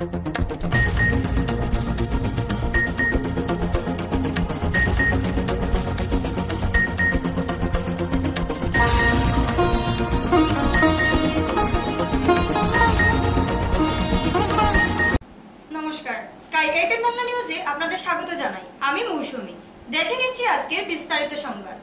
নমস্কার, স্কাই কাইটেন বাংলা নিউজে আপনাদের স্বাগত জানাই। আমি মৌসুমী। দেখে নিচ্ছি আজকের বিস্তারিত সংবাদ।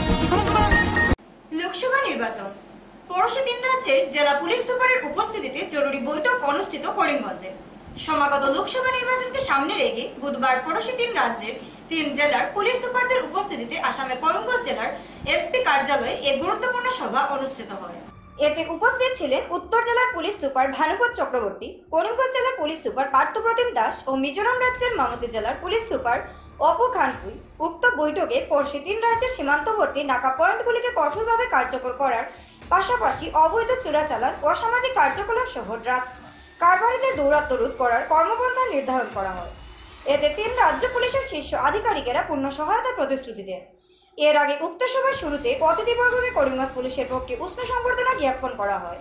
লোকসভা নির্বাচন। পড়শি 3 রাজ্যের জেলা পুলিশ সুপারের উপস্থিতিতে জরুরি বৈঠক অনুষ্ঠিত করিমগঞ্জে। সমাগত লোকসভা নির্বাচনকে সামনে রেখে বুধবার পড়শি 3 রাজ্যের 3 জেলার পুলিশ সুপারদের উপস্থিতিতে আসামের করিমগঞ্জ জেলার এসপি কার্যালয়ে এক গুরুত্বপূর্ণ সভা অনুষ্ঠিত হয়। এতে উপস্থিত ছিলেন উত্তর জেলার পুলিশ সুপার ভানুপত চক্রবর্তী, করিমগঞ্জ জেলার পুলিশ সুপার পার্থপ্রতিম দাস ও মিজোরাম রাজ্যের মামতি জেলার পুলিশ সুপার অপু খানপুই। উক্ত বৈঠকে পড়শি 3 রাজ্যের সীমান্তবর্তী নাকা পয়েন্টগুলিকে কঠোরভাবে কার্যকর করার পাশাপাশি অবৈধ চোরাচালান, অসামাজিক কার্যকলাপ সহ ড্রাগস কারবারিদের দৌরাত্ম্য রোধ করার কর্মপন্থা নির্ধারণ করা হয়। এতে 3 রাজ্য পুলিশের শীর্ষ আধিকারিকেরা পূর্ণ সহায়তার প্রতিশ্রুতি দেন। এর আগে উক্ত সভার শুরুতে অতিথিবর্গকে করিমগঞ্জ পুলিশের পক্ষে উষ্ণ সংবর্ধনা জ্ঞাপন করা হয়।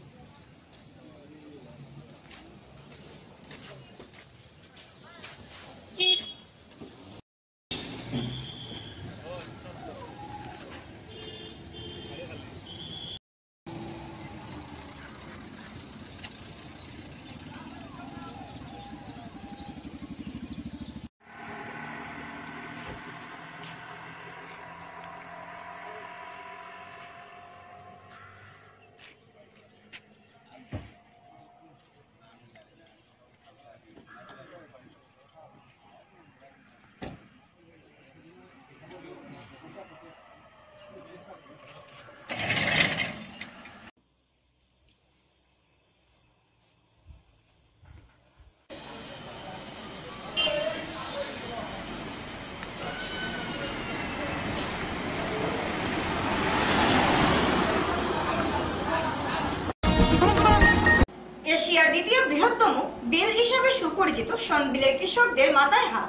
এশিয়ার দ্বিতীয় বৃহত্তম বিল হিসাবে সুপরিচিত সনবিলের কৃষকদের মাথায় হাত।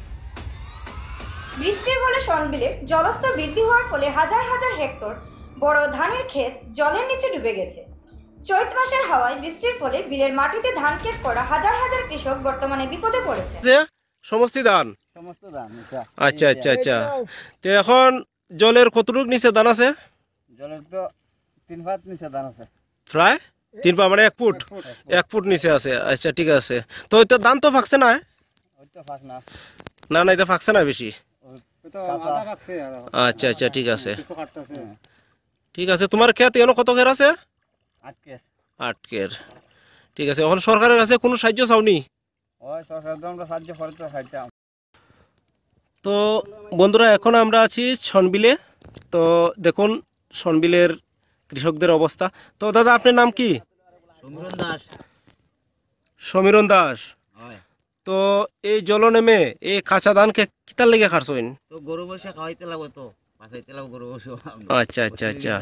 বৃষ্টির ফলে সনবিলের জলস্তর বৃদ্ধি হওয়ার ফলে হাজার হাজার হেক্টর বড় ধানের ক্ষেত জলের নিচে ডুবে গেছে। চৈত মাসের হাওয়ায় বৃষ্টির ফলে বিলের মাটিতে ধান ক্ষেত করা হাজার হাজার কৃষক বর্তমানে বিপদে পড়েছে। সমস্ত ধান আচ্ছা আচ্ছা আচ্ছা। তো এখন জলের কতটুক নিচে ধান আছে? জলের তো 3 ফুট নিচে ধান আছে। প্রায় 3 ফুট মানে 1 ফুট নিচে আছে। আচ্ছা ঠিক আছে। তো এটা ধান তো ফাকছে না? না না, এটা ফাকছে না বেশি। আচ্ছা আচ্ছা ঠিক আছে ঠিক আছে। তোমার ক্ষেত এখনো কত খের আছে? 8 খের। ঠিক আছে। এখন সরকারের কাছে কোনো সাহায্য চাওনি? তো বন্ধুরা, এখন আমরা আছি সনবিলে। তো দেখুন সনবিলের কৃষকদের অবস্থা। তো দাদা, আপনার নাম কি? সমীরণ দাস। সমীরণ দাস। তো এই জল নেমে এই কাঁচা ধানকে কিতার লেগে খারছইন? তো গরু বসে খাওয়াইতে লাগবে, তো বাঁচাইতে লাগবে গরু বসে। আচ্ছা আচ্ছা আচ্ছা।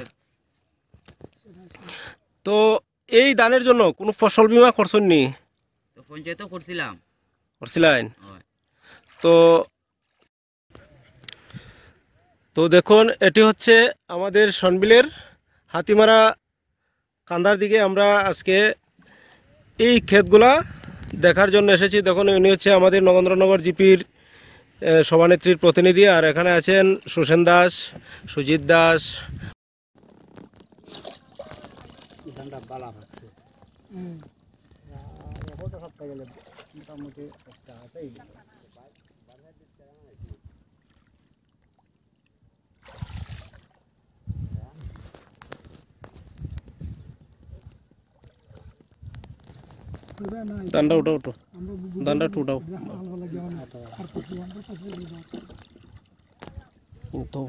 তো এই ধানের জন্য কোনো ফসল বীমা করছেন নি? তো পঞ্চায়েত করছিলাম। করছিলেন? তো তো দেখুন, এটি হচ্ছে আমাদের সনবিলের হাতিমারা কান্দার দিকে আমরা আজকে এই ক্ষেতগুলা দেখার জন্য এসেছি। দেখুন, উনি হচ্ছে আমাদের নগেন্দ্রনগর জিপির সভানেত্রীর প্রতিনিধি, আর এখানে আছেন সুসেন দাস, সুজিত দাস। দান্ডা উঠাও, উঠো দান্ডা উঠাও। তো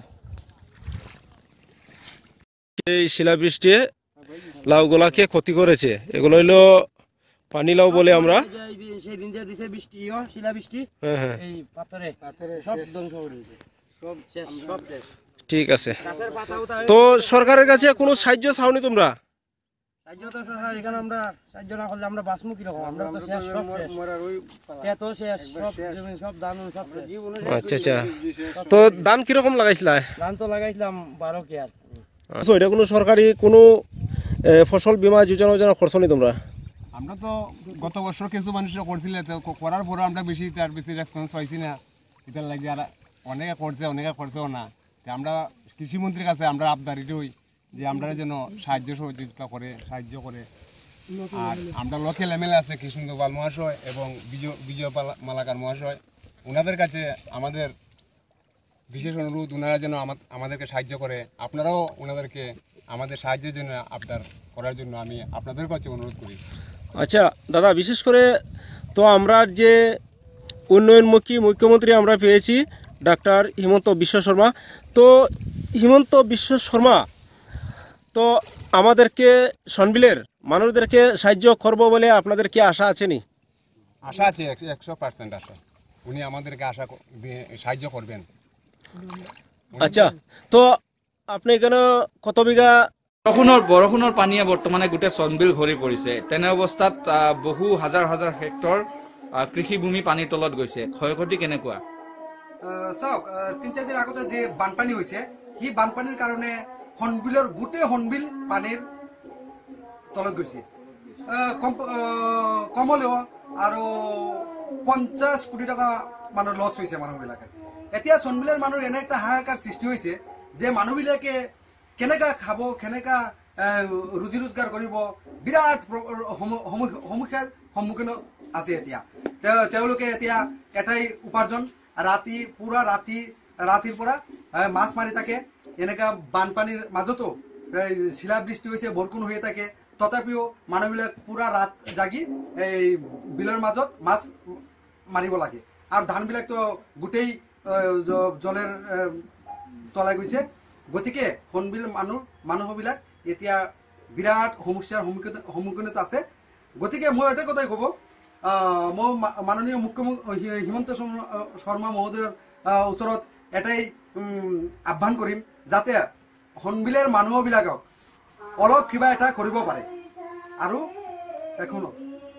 এই শিলাবৃষ্টি লাউ গোলাকে ক্ষতি করেছে। এগুলো হইলো পানি লাউ বলে আমরা। সেদিন যে দিছে বৃষ্টি, শিলাবৃষ্টি, হ্যাঁ হ্যাঁ, এই পাথরে সব ধ্বংস করে দিয়েছে, সব শেষ, সব শেষ। ঠিক আছে। তো সরকারের কাছে কোনো সাহায্য চাওনি তোমরা? সাহায্য তো সরকার এখানে আমরা সাহায্য না করলে আমরা বাঁচবো কিরকম? আমরা তো শেষ, সব শেষ, শেষ, সব জমি, সব ধান সব শেষ। আচ্ছা আচ্ছা। তো ধান কিরকম লাগাইছিলা? ধান তো লাগাইছিলাম 12 কেয়ার। আচ্ছা, এটা কোনো সরকারি কোনো ফসল বীমা যোজনা করছো নি তোমরা? আমরা তো গত বছর কিছু মানুষরা করছিল, তো করার পরও আমরা তার বেশি রেসপন্স পাইছি না। এটার লাগে আর অনেকে করছেও না। তো আমরা কৃষিমন্ত্রীর কাছে আমরা আবদার এটাই যে আমরা যেন সহযোগিতা করে সাহায্য করে। আর আমরা লোকাল এমএলএ আছে কৃষ্ণ গোপাল মহাশয় এবং বিজয় মালাকার মহাশয়, ওনাদের কাছে আমাদের বিশেষ অনুরোধ, ওনারা যেন আমাদেরকে সাহায্য করে। আপনারাও ওনাদেরকে আমাদের সাহায্যের জন্য আবদার করার জন্য আমি আপনাদের কাছে অনুরোধ করি। আচ্ছা দাদা, বিশেষ করে তো আমরা যে উন্নয়নমুখী মুখ্যমন্ত্রী আমরা পেয়েছি ডাক্তার হিমন্ত বিশ্ব শর্মা। তো হিমন্ত বিশ্ব শর্মা তো আমাদেরকে সনবিলের মানুষদেরকে সাহায্য করবো বলে আপনাদের কি আশা আছে নি? আশা আছে, 100% আশা। উনি আমাদেরকে সাহায্য করবেন। আচ্ছা, তো আপনি এখানে কত বিঘা? বৰষুণৰ পানীয়ে বৰ্তমানে গোটেই চনবিল ভৰি পৰিছে। তেনে অৱস্থাত বহু হাজাৰ হাজাৰ হেক্টৰ কৃষিভূমি পানীৰ তলত গৈছে। ক্ষয়ক্ষতি কেনেকুৱা? চাওক, 3-4 দিন আগতে যে বানপানী হৈছে, সেই বানপানীৰ কাৰণে হনবিলৰ গোটেই হনবিল পানীৰ তলত গৈছে। কমলেও আৰু 50 কোটি টকা মানুহ লছ হৈছে মানুহবিলাকে। এতিয়া চনবিলৰ মানুহৰ এনে এটা হাহাকাৰ সৃষ্টি হৈছে যে মানুহবিলাকে কেনেকা খাব, কেনেকা ৰুজি ৰোজগাৰ কৰিব, বিৰাট সমস্যাৰ সন্মুখীন আছে। এতিয়া তেওঁলোকে এতিয়া এটাই উপাৰ্জন, পুৰা ৰাতিৰ পৰা মাছ মাৰি থাকে। এনেকা বানপানীৰ মাজতো শিলাবৃষ্টি হৈছে, বৰষুণ হৈ থাকে, তথাপিও মানুহবিলাক পুৰা ৰাত জাগি এই বিলৰ মাজত মাছ মাৰিব লাগে। আৰু ধানবিলাকতো গোটেই জলেৰ তলাই গৈছে। গতিকে হনবিল মানুহবিলাক এতিয়া বিৰাট সমস্যাৰ সন্মুখীনত আছে। গতিকে মই এটা কথাই ক'ব, মই মাননীয় মুখ্যমন্ত্ৰী হিমন্ত শৰ্মা মহোদয়ৰ ওচৰত এটাই আহ্বান কৰিম, যাতে হনবিলৰ মানুহবিলাকক অলপ কিবা এটা কৰিব পাৰে। আৰু এখনো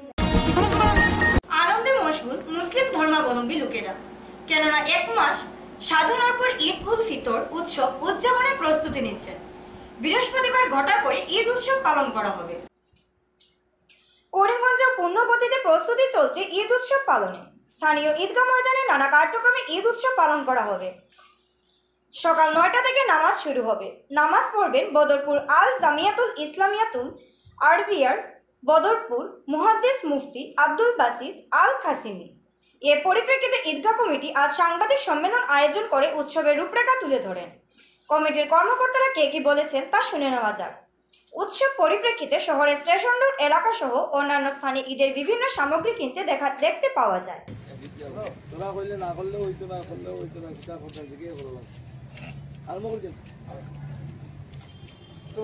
আনন্দে মশগুল মুসলিম ধর্মাবলম্বী লোকেরা, কেননা 1 মাস সাধনার পর ঈদ উল ফিতর উৎসব উদযাপনের প্রস্তুতি নিচ্ছেন। বৃহস্পতিবার ঘটা করে ঈদ উৎসব পালন করা হবে। করিমগঞ্জে পূর্ণ গতিতে প্রস্তুতি চলছে ঈদ উৎসব পালনে। স্থানীয় ঈদগাহ ময়দানে নানা কার্যক্রমে ঈদ উৎসব পালন করা হবে। সকাল 9টা থেকে নামাজ শুরু হবে। নামাজ পড়বেন বদরপুর আল জামিয়াতুল ইসলামিয়াতুল আরবিয়ার বদরপুর মুহাদ্দিস মুফতি আব্দুল বাসিত আল খাসিমি। এর পরিপ্রেক্ষিতে ঈদগাহ কমিটি আজ সাংবাদিক সম্মেলন আয়োজন করে উৎসবের রূপরেখা তুলে ধরেন। কমিটির কর্মকর্তারা কে কি বলেছেন তা শুনে নেওয়া যাক। উৎসব পরিপ্রেক্ষিতে শহরের স্টেশন রোড এলাকা সহ অন্যান্য স্থানে ঈদের বিভিন্ন সামগ্রী কিনতে দেখতে পাওয়া যায়। তো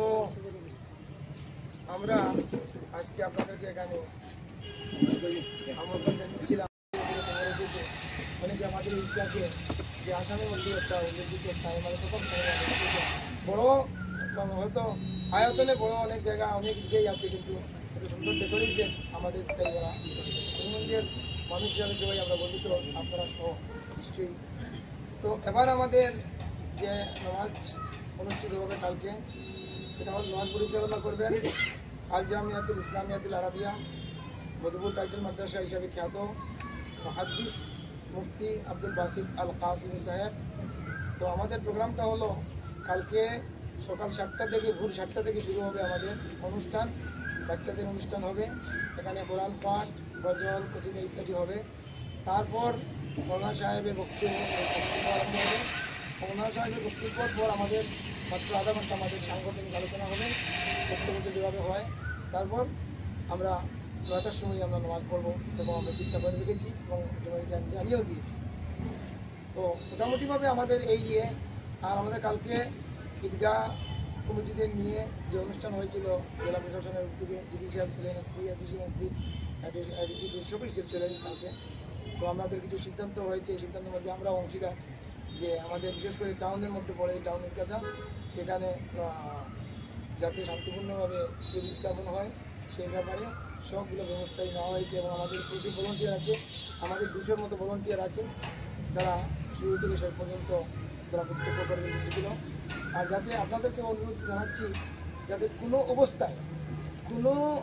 আমরা আজকে আপনাদেরকে এখানে আমন্ত্রণ জানিয়েছিলাম। অনেকে আমাদের ইতিহাসে যে আসামের মধ্যে একটা উল্লেখযোগ্য স্থান, মানে প্রথম বড় হয়তো আয়তনে বড় অনেক জায়গা অনেক দিকেই আছে, কিন্তু এত সুন্দর ডেকোরেটেড আমাদের তাই ওরা করিমগঞ্জের মানুষ হিসাবে সবাই আমরা গর্বিত, আপনারা সহ নিশ্চয়ই। তো এবার আমাদের যে নামাজ অনুষ্ঠিত হবে কালকে, সেটা হল নামাজ পরিচালনা করবেন আল জামিয়াতুল ইসলামিয়াতুল আরাবিয়া মধুপুর টাইটেল মাদ্রাসা হিসাবে খ্যাত মুহাদ্দিস মুফতি আব্দুল বাসিত আল কাসিমি সাহেব। তো আমাদের প্রোগ্রামটা হলো কালকে সকাল 7টা থেকে ভোর 7টা থেকে শুরু হবে আমাদের অনুষ্ঠান। বাচ্চাদের অনুষ্ঠান হবে, এখানে কোরআন পাঠ, গজল, কসিদা ইত্যাদি হবে। তারপর মৌলানা সাহেবের বক্তব্য আরম্ভ হবে। মৌলানা সাহেবের বক্তব্যের পর আমাদের মাত্র আধা ঘন্টা আমাদের সাংগঠনিক আলোচনা হবে, বক্তব্য যেভাবে হয়। তারপর আমরা 9টার সময় আমরা নামাজ পড়বো এবং আমরা চিন্তা করে রেখেছি এবং জানিয়েও দিয়েছি। তো মোটামুটিভাবে আমাদের এই আর আমাদের কালকে ঈদগাহ কমিটিদের নিয়ে যে অনুষ্ঠান হয়েছিল জেলা প্রশাসনের উদ্যোগে, জিডি সাহেব ছিলেন, এসপি, অ্যাডিশনাল এসপি, এডিসি সবই ছিলেন কালকে। তো আমাদের কিছু সিদ্ধান্ত হয়েছে, এই সিদ্ধান্তের মধ্যে আমরা অংশীদার, যে আমাদের বিশেষ করে টাউনের মধ্যে পড়ে এই টাউনের কাজা, সেখানে যাতে শান্তিপূর্ণভাবে ঈদ উদযাপন হয় সেই ব্যাপারে সবগুলো ব্যবস্থাই নেওয়া হয়েছে। এবং আমাদের প্রচুর ভলেন্টিয়ার আছে, আমাদের 200-র মতো ভলেন্টিয়ার আছে, যারা শুরু থেকে শেষ পর্যন্ত তারা কর্তব্য করবে ছিল। আর যাতে আপনাদেরকে অনুরোধ জানাচ্ছি, যাতে কোনো অবস্থায় কোনো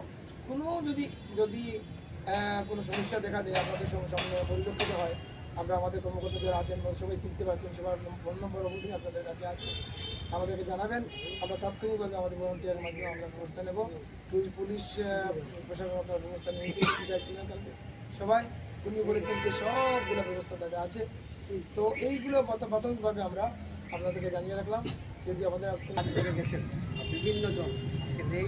কোনো যদি কোনো সমস্যা দেখা দেয় আপনাদের সামনে পরিলক্ষিত হয়, আমরা আমাদের কর্মকর্তাদের আছেন বা সবাই চিনতে পারছেন, সবার ফোন নম্বর অবশ্যই আপনাদের কাছে আছে, আমাদেরকে জানাবেন। আমরা তাৎক্ষণিকভাবে আমাদের ভলান্টিয়ারের মাধ্যমে আমরা ব্যবস্থা নেব। পুলিশ প্রশাসন আপনার ব্যবস্থা নিয়েছে, ছিলেন কালকে সবাই উনি বলেছেন যে সবগুলো ব্যবস্থা তাদের আছে। তো এইগুলো প্রাথমিকভাবে আমরা আপনাদেরকে জানিয়ে রাখলাম। যদি আমাদের কাজ করে গেছেন বিভিন্ন জন আজকে নেই,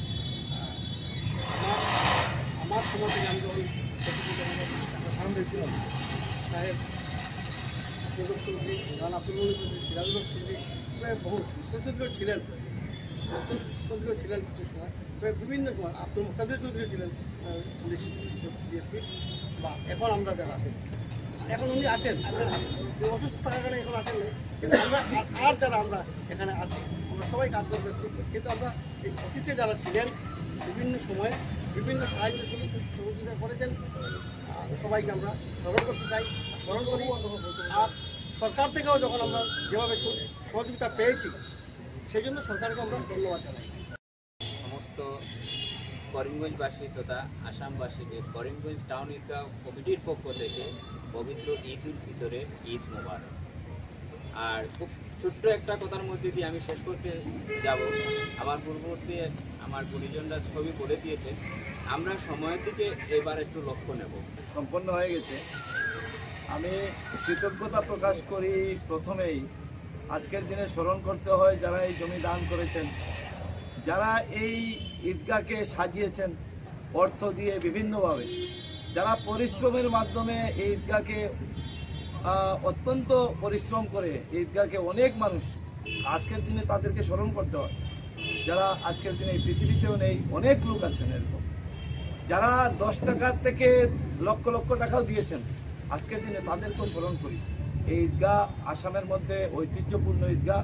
আমার সময় থেকে আমি যখন সামনে ছিলাম সাহেব প্রদীপ চৌধুরী, রানা ফুলমণি চৌধুরী, সিরাজুল চৌধুরী, বহু চৌধুরী ছিলেন, চৌধুরী ছিলেন কিছু সময়, বিভিন্ন সময় আব্দুল মুক্তাদির চৌধুরী ছিলেন পুলিশ ডিএসপি, বা এখন আমরা যারা আছেন, এখন উনি আছেন অসুস্থ থাকার কারণে এখন আছেন না, কিন্তু আমরা আর যারা আমরা এখানে আছি আমরা সবাই কাজ করে যাচ্ছি। কিন্তু আমরা এই অতীতে যারা ছিলেন বিভিন্ন সময়ে বিভিন্ন সাহায্য সহযোগিতা করেছেন, সবাইকে আমরা স্মরণ করতে চাই, স্মরণ করি। আর সরকার থেকেও যখন আমরা যেভাবে সহযোগিতা পেয়েছি সেই জন্য সরকারকে আমরা ধন্যবাদ জানাই। সমস্ত করিমগঞ্জবাসী তথা আসামবাসীকে করিমগঞ্জ টাউন ঈদগাহ কমিটির পক্ষ থেকে পবিত্র ঈদ উল ফিতরের ঈদ মোবারক। আর খুব ছোট্ট একটা কথার মধ্যে দিয়ে আমি শেষ করতে যাব। আমার পূর্ববর্তী আমার গুণীজনরা ছবি বলে দিয়েছে, আমরা সময়ের দিকে এবার একটু লক্ষ্য নেব। সম্পন্ন হয়ে গেছে। আমি কৃতজ্ঞতা প্রকাশ করি প্রথমেই, আজকের দিনে স্মরণ করতে হয় যারা এই জমি দান করেছেন, যারা এই ঈদগাহকে সাজিয়েছেন অর্থ দিয়ে বিভিন্নভাবে, যারা পরিশ্রমের মাধ্যমে এই ঈদগাহকে অত্যন্ত পরিশ্রম করে ঈদগাহকে অনেক মানুষ আজকের দিনে তাদেরকে স্মরণ করতে হয়, যারা আজকের দিনে এই পৃথিবীতেও নেই, অনেক লোক আছেন এরকম, যারা 10 টাকার থেকে লক্ষ লক্ষ টাকাও দিয়েছেন, আজকের দিনে তাদেরকেও স্মরণ করি। এই ঈদগাহ আসামের মধ্যে ঐতিহ্যপূর্ণ ঈদগাহ,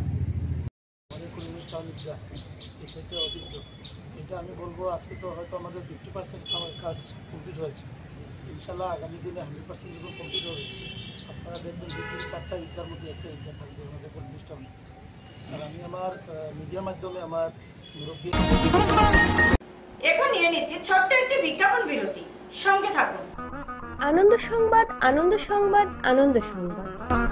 ঈদগাহ এক্ষেত্রে ঐতিহ্য, এটা আমি বলবো আজকে তো হয়তো আমাদের 50% আমার কাজ কমপ্লিট হয়েছে, ইনশাল্লাহ আগামী দিনে 100% যখন কমপ্লিট হবে আপনারা দেখবেন 2-3-4টা ঈদগার মধ্যে একটা ঈদগাহ থাকবে আমাদের অনুষ্ঠান। আর আমি আমার মিডিয়ার মাধ্যমে আমার মুরব্বী এখন নিয়ে নিচ্ছি ছোট্ট একটি বিজ্ঞাপন বিরতি, সঙ্গে থাকুন। আনন্দ সংবাদ, আনন্দ সংবাদ, আনন্দ সংবাদ।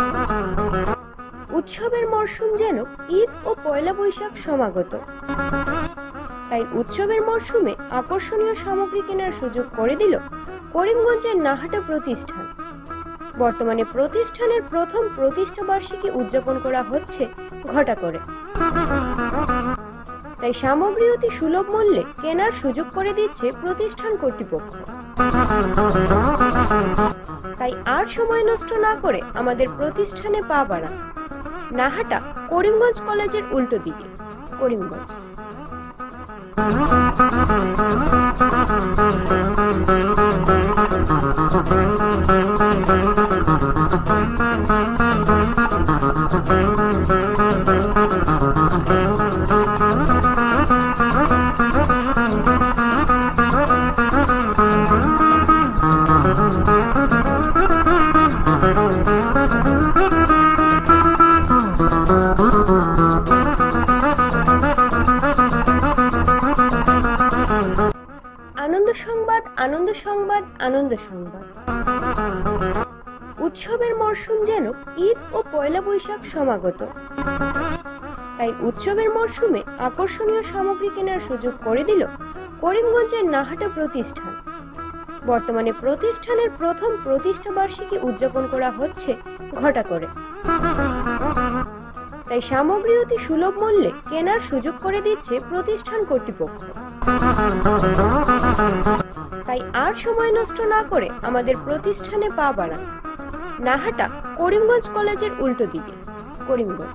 উৎসবের মরশুম যেন ঈদ ও পয়লা বৈশাখ সমাগত, তাই উৎসবের মরশুমে আকর্ষণীয় সামগ্রী কেনার সুযোগ করে দিল করিমগঞ্জের নাহাটা প্রতিষ্ঠান। বর্তমানে প্রতিষ্ঠানের প্রথম প্রতিষ্ঠা বার্ষিকী উদযাপন করা হচ্ছে ঘটা করে, তাই সামগ্রী অতি সুলভ মূল্যে কেনার সুযোগ করে দিচ্ছে প্রতিষ্ঠান কর্তৃপক্ষ। তাই আর সময় নষ্ট না করে আমাদের প্রতিষ্ঠানে পা বাড়ান। নাহাটা করিমগঞ্জ কলেজের উল্টো দিকে, করিমগঞ্জ। আনন্দ সংবাদ, আনন্দ সংবাদ, আনন্দ সংবাদ। উৎসবের মরশুম যেন ঈদ ও পয়লা বৈশাখ সমাগত, তাই উৎসবের মরশুমে আকর্ষণীয় সামগ্রী কেনার সুযোগ করে দিল করিমগঞ্জের নাহাটা প্রতিষ্ঠান। বর্তমানে প্রতিষ্ঠানের প্রথম প্রতিষ্ঠা বার্ষিকী উদযাপন করা হচ্ছে ঘটা করে, তাই সামগ্রী অতি সুলভ মূল্যে কেনার সুযোগ করে দিচ্ছে প্রতিষ্ঠান কর্তৃপক্ষ। তাই আর সময় নষ্ট না করে আমাদের প্রতিষ্ঠানে পা বাড়ান। নাহাটা করিমগঞ্জ কলেজের উল্টো দিকে, করিমগঞ্জ।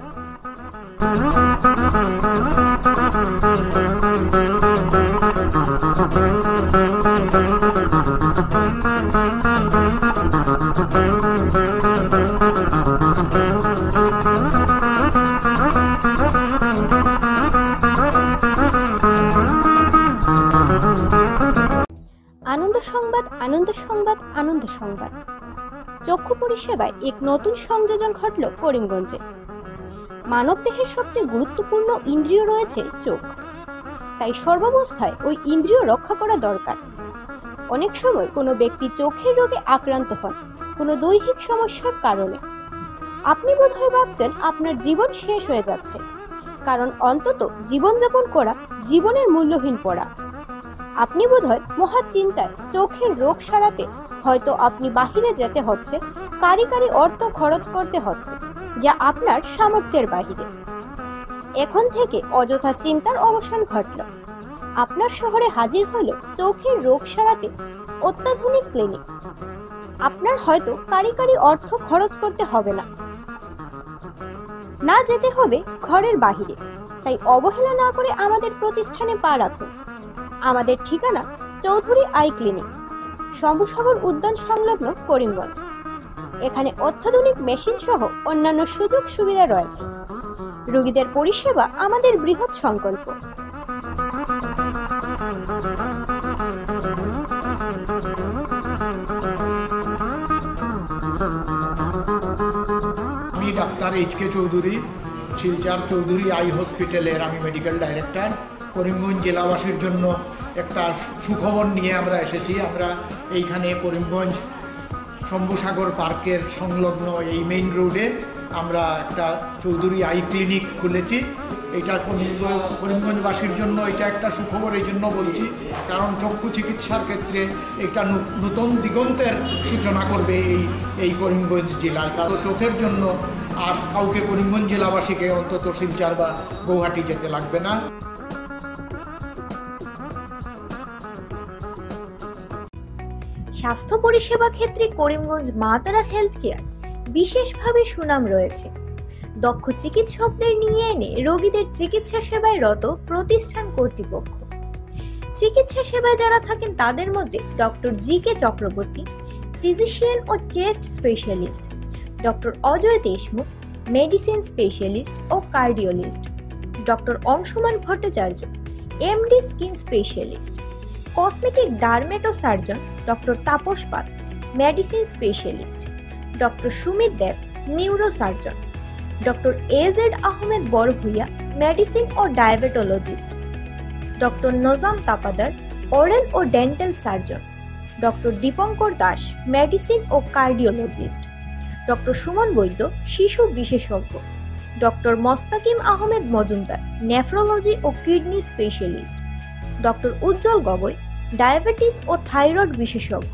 আনন্দ সংবাদ, আনন্দ সংবাদ, আনন্দ সংবাদ। চক্ষু পরিষেবায় এক নতুন সংযোজন ঘটল করিমগঞ্জে। মানবদেহের সবচেয়ে গুরুত্বপূর্ণ ইন্দ্রিয় রয়েছে চোখ। তাই সর্বাবস্থায় ওই ইন্দ্রিয় রক্ষা করা দরকার। অনেক সময় কোনো ব্যক্তি চোখের রোগে আক্রান্ত হন কোনো দৈহিক সমস্যার কারণে। আপনি বোধহয় ভাবছেন আপনার জীবন শেষ হয়ে যাচ্ছে, কারণ অন্তত জীবনযাপন করা জীবনের মূল্যহীন পড়া। আপনি বোধহয় মহা চিন্তায় চোখের রোগ সারাতে হয়তো আপনি বাহিরে যেতে হচ্ছে, কারি কারি অর্থ খরচ করতে হচ্ছে, যা আপনার সামর্থ্যের বাহিরে। এখন থেকে অযথা চিন্তার অবসান ঘটল। আপনার শহরে হাজির হলো চোখের রোগ সারাতে অত্যাধুনিক ক্লিনিক। আপনার হয়তো কারি কারি অর্থ খরচ করতে হবে না, না যেতে হবে ঘরের বাহিরে। তাই অবহেলা না করে আমাদের প্রতিষ্ঠানে পা রাখুন। আমাদের ঠিকানা চৌধুরী আই ক্লিনিক, শম্ভুসাগর উদ্যান সংলগ্ন করিমগঞ্জ। এখানে অত্যাধুনিক মেশিন সহ অন্যান্য সুযোগ সুবিধা রয়েছে। রোগীদের পরিষেবা আমাদের বৃহৎ সংকল্প। আমি doctor H K. Chowdhury, Silchar Chowdhury eye হসপিটালের আমি মেডিকেল ডাইরেক্টর। করিমগঞ্জ জেলাবাসীর জন্য একটা সুখবর নিয়ে আমরা এসেছি। আমরা এইখানে করিমগঞ্জ শম্ভুসাগর পার্কের সংলগ্ন এই মেইন রোডে আমরা একটা চৌধুরী আই ক্লিনিক খুলেছি। এটা করিমগঞ্জবাসীর জন্য এটা একটা সুখবর এই জন্য বলছি, কারণ চক্ষু চিকিৎসার ক্ষেত্রে এটা নতুন দিগন্তের সূচনা করবে এই করিমগঞ্জ জেলায়। কারণ চোখের জন্য আর কাউকে করিমগঞ্জ জেলাবাসীকে অন্তত শিলচর বা গৌহাটি যেতে লাগবে না। স্বাস্থ্য পরিষেবা ক্ষেত্রে করিমগঞ্জ মা তারা হেলথ কেয়ার বিশেষভাবে সুনাম রয়েছে। দক্ষ চিকিৎসকদের নিয়ে এনে রোগীদের চিকিৎসা সেবায় রত প্রতিষ্ঠান কর্তৃপক্ষ। চিকিৎসা সেবায় যারা থাকেন তাদের মধ্যে ডক্টর জি.কে. চক্রবর্তী, ফিজিশিয়ান ও chest specialist, doctor Ajay Deshmukh, medicine specialist ও cardiologist, doctor Anshuman Bhattacharya, MD skin specialist, cosmetic dermato surgeon doctor Tapas Pal, medicine specialist, doctor Sumit Dev, neuro surgeon, doctor A Z Ahmed Barbhuiya, medicine ও diabetologist, doctor Najam Tapadar, oral ও dental surgeon, doctor Dipankar Das, medicine ও cardiologist, doctor Suman Baidya, শিশু বিশেষজ্ঞ, doctor Mostakim Ahmed Majumdar, nephrology ও kidney specialist, doctor Ujjwal Gogoi, diabetes ও thyroid বিশেষজ্ঞ,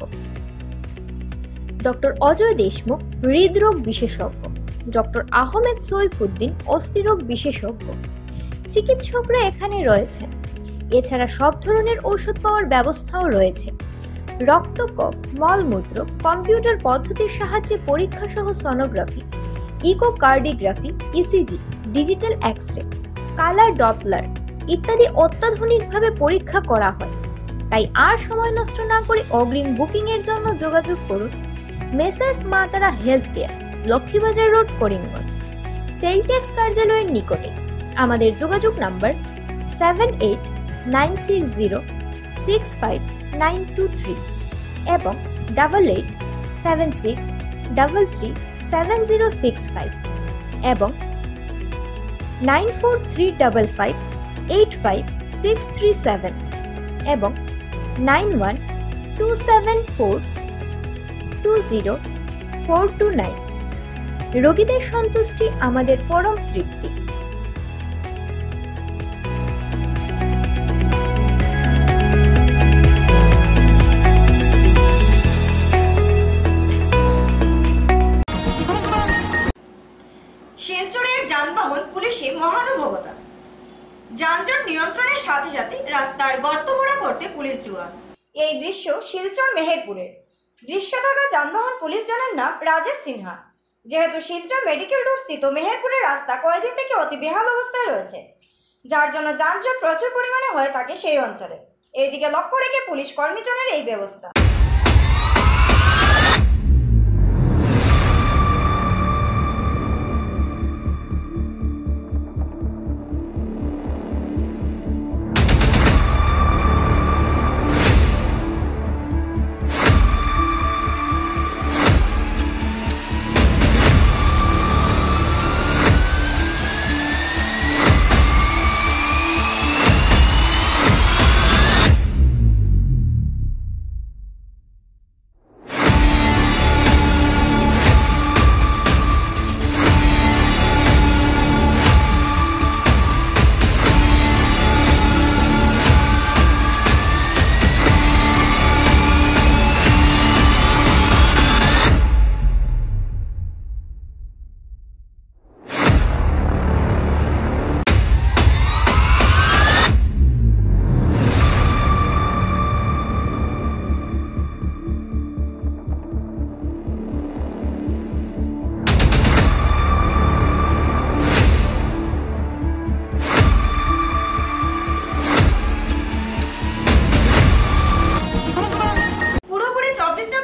doctor Ajay Deshmukh, হৃদরোগ বিশেষজ্ঞ, ডক্টর আহমেদ সৈফুদ্দিন, অস্থিরোগ বিশেষজ্ঞ। চিকিৎসকরা এখানে রয়েছেন। এছাড়া সব ধরনের ঔষধ পাওয়ার ব্যবস্থাও রয়েছে। রক্ত, কফ, মলমূত্র, কম্পিউটার পদ্ধতির সাহায্যে পরীক্ষা সহ sonography, echocardiography, ECG, digital X-ray, colour Doppler ইত্যাদি অত্যাধুনিকভাবে পরীক্ষা করা হয়। তাই আর সময় নষ্ট না করে অগ্রিম বুকিং এর জন্য যোগাযোগ করুন Messrs Maa Tara health care, Lakshmibazar road, Karimganj, sale tax কার্যালয়ের নিকটে। আমাদের যোগাযোগ নাম্বার 7896065923 এবং 8876337065 এবং 9435585637 এবং 9127420429। রোগীদের সন্তুষ্টি আমাদের পরম তৃপ্তি। শিলচরের যানবাহন পুলিশে মহানুভবতা। যানজট নিয়ন্ত্রণের সাথে সাথে রাস্তার গর্ত ভরা করতে পুলিশ জোয়ান। এই দৃশ্য শিলচর মেহেরপুরে। দৃশ্য থাকা যানবাহন পুলিশ জনের নাম রাজেশ সিনহা। যেহেতু শিলচর মেডিকেল রোড স্থিত মেহেরপুরের রাস্তা কয়েকদিন থেকে অতি বেহাল অবস্থায় রয়েছে, যার জন্য যানজট প্রচুর পরিমাণে হয়ে থাকে সেই অঞ্চলে। এইদিকে লক্ষ্য রেখে পুলিশ কর্মীজনের এই ব্যবস্থা।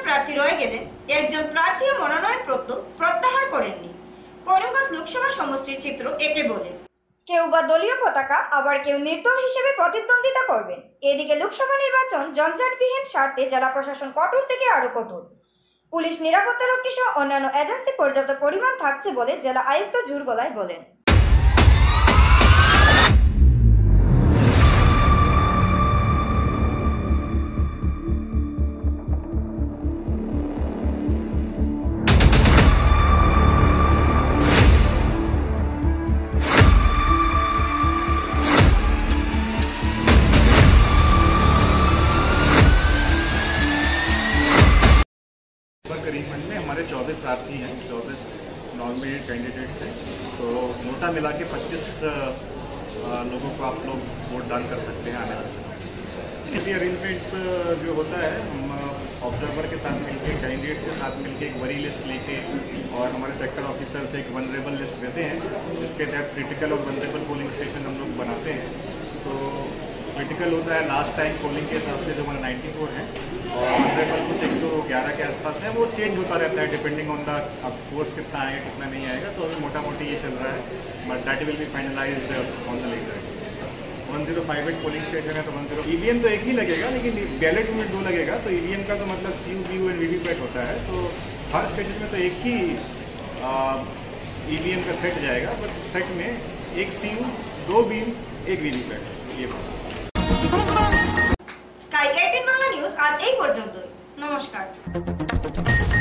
প্রার্থী রয়ে গেলেন, একজন প্রার্থীও মনোনয়নপত্র প্রত্যাহার করেননি। করিমগঞ্জ লোকসভা সমষ্টির চিত্র একে বলে। কেউ বা দলীয় পতাকা, আবার কেউ নির্দল হিসেবে প্রতিদ্বন্দ্বিতা করবেন। এদিকে লোকসভা নির্বাচন জঞ্জাটবিহীন স্বার্থে জেলা প্রশাসন কঠোর থেকে আরো কঠোর। পুলিশ, নিরাপত্তারক্ষী সহ অন্যান্য এজেন্সি পর্যাপ্ত পরিমাণ থাকছে বলে জেলা আয়ুক্ত জোর গলায় বলেন। करीबन में हमारे 24 प्रार्थी हैं, 24 नॉमिनेटेड कैंडिडेट्स हैं, तो नोटा मिला के 25 लोगों को आप लोग वोट दान कर सकते हैं आने वाले समय। ऐसी अरेंजमेंट्स जो होता है, हम ऑब्जर्वर के साथ मिलके, कैंडिडेट्स के साथ मिलके एक वरी लिस्ट लेके और हमारे सेक्टर ऑफिसर से एक वनरेबल लिस्ट देते हैं, जिसके तहत क्रिटिकल और वनरेबल पोलिंग स्टेशन हम लोग बनाते हैं। तो क्रिटिकल होता है लास्ट टाइम पोलिंग के हिसाब से जो हमारे 94 हैं, और वनरेबल कुछ 111 के आसपास है। वो चेंज होता रहता है डिपेंडिंग ऑन द अब फोर्स कितना आएगा कितना नहीं आएगा। तो अभी मोटा मोटी ये चल रहा है, but that will be finalised on the letter. 1058 polling station है, तो 10 ईवीएम तो एक ही लगेगा, लेकिन बैलेट में 2 लगेगा। तो ईवीएम का तो मतलब CU, BU एंड वीवीपैट होता है। तो हर स्टेशन में तो एक ही ईवीएम का सेट जाएगा, बट सेट में एक CU, 2 बीम, 1 वीवीपैट। ये बात। স্কাই 18 বাংলা নিউজ আজ এই পর্যন্তই। নমস্কার।